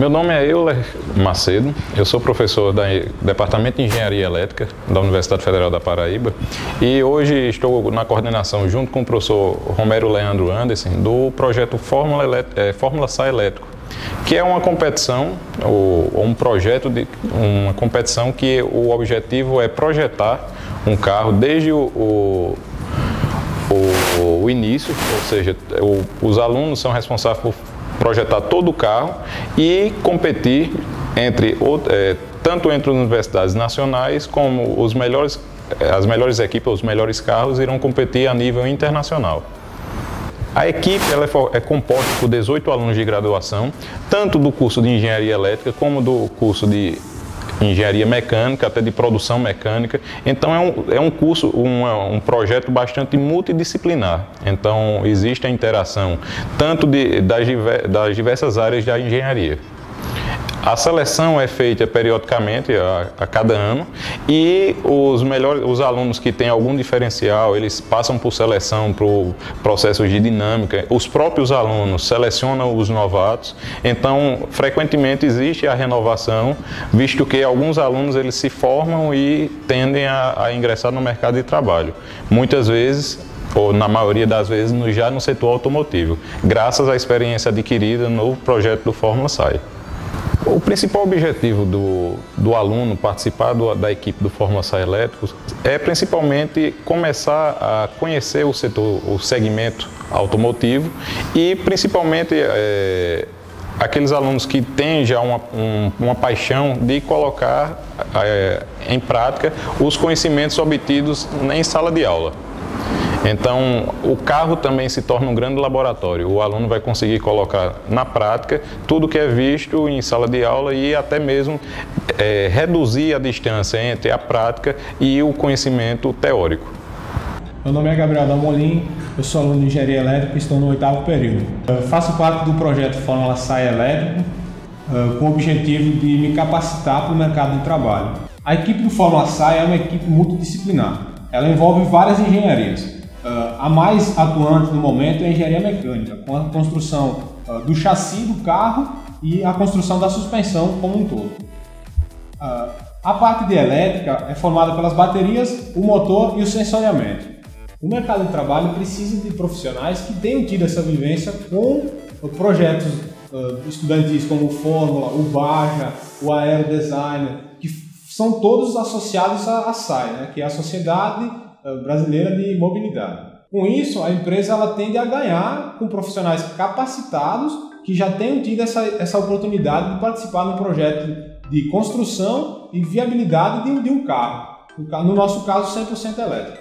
Meu nome é Euler Macedo, eu sou professor do Departamento de Engenharia Elétrica da Universidade Federal da Paraíba e hoje estou na coordenação junto com o professor Romero Leandro Anderson do projeto Fórmula SAI Elétrico, que é uma competição, ou um projeto de uma competição que o objetivo é projetar um carro desde o início, ou seja, os alunos são responsáveis por projetar todo o carro e competir tanto entre universidades nacionais como as melhores equipes, os melhores carros irão competir a nível internacional. A equipe é composta por 18 alunos de graduação, tanto do curso de Engenharia Elétrica como do curso de Engenharia Mecânica, até de Produção Mecânica. Então é um curso, um projeto bastante multidisciplinar. Então existe a interação tanto das diversas áreas da engenharia. A seleção é feita periodicamente, a cada ano, e os alunos que têm algum diferencial, eles passam por seleção, por processos de dinâmica. Os próprios alunos selecionam os novatos, então frequentemente existe a renovação, visto que alguns alunos eles se formam e tendem a ingressar no mercado de trabalho. Muitas vezes, ou na maioria das vezes, já no setor automotivo, graças à experiência adquirida no projeto do Fórmula SAI. O principal objetivo do aluno participar da equipe do Fórmula SAI Elétrico é principalmente começar a conhecer o segmento automotivo e principalmente aqueles alunos que têm já uma paixão de colocar em prática os conhecimentos obtidos em sala de aula. Então, o carro também se torna um grande laboratório. O aluno vai conseguir colocar na prática tudo que é visto em sala de aula e até mesmo reduzir a distância entre a prática e o conhecimento teórico. Meu nome é Gabriel Dalmolin, eu sou aluno de Engenharia Elétrica e estou no 8º período. Eu faço parte do projeto Fórmula SAI Elétrico com o objetivo de me capacitar para o mercado de trabalho. A equipe do Fórmula SAI é uma equipe multidisciplinar. Ela envolve várias engenharias. A mais atuante no momento é a engenharia mecânica, com a construção do chassi do carro e a construção da suspensão como um todo. A parte de elétrica é formada pelas baterias, o motor e o sensoriamento. O mercado de trabalho precisa de profissionais que tenham tido essa vivência com projetos estudantis como o Fórmula, o Baja, o Aerodesigner, que são todos associados à SAI, né, que é a Sociedade Brasileira de Mobilidade. Com isso, a empresa ela tende a ganhar com profissionais capacitados que já tenham tido essa oportunidade de participar no projeto de construção e viabilidade de um carro. No nosso caso, 100% elétrico.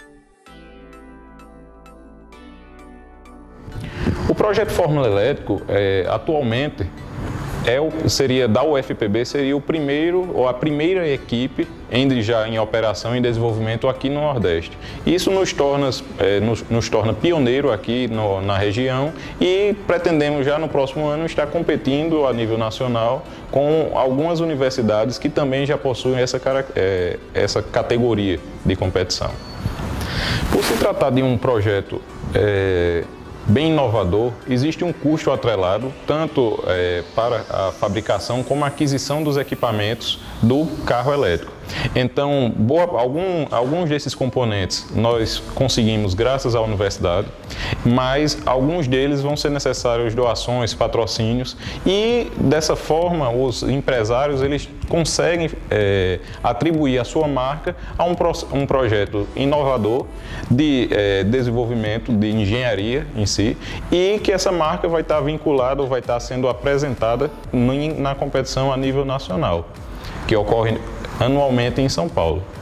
O projeto Fórmula Elétrico, atualmente, da UFPB, seria o primeiro ou a primeira equipe já em operação e desenvolvimento aqui no Nordeste. Isso nos torna pioneiro aqui na região e pretendemos já no próximo ano estar competindo a nível nacional com algumas universidades que também já possuem essa categoria de competição. Por se tratar de um projeto bem inovador, existe um custo atrelado tanto para a fabricação como a aquisição dos equipamentos do carro elétrico. Então, alguns desses componentes nós conseguimos graças à universidade, mas alguns deles vão ser necessários doações, patrocínios e dessa forma os empresários eles conseguem atribuir a sua marca a um projeto inovador de desenvolvimento de engenharia em si e que essa marca vai estar vinculada ou vai estar sendo apresentada na competição a nível nacional, que ocorre anualmente em São Paulo.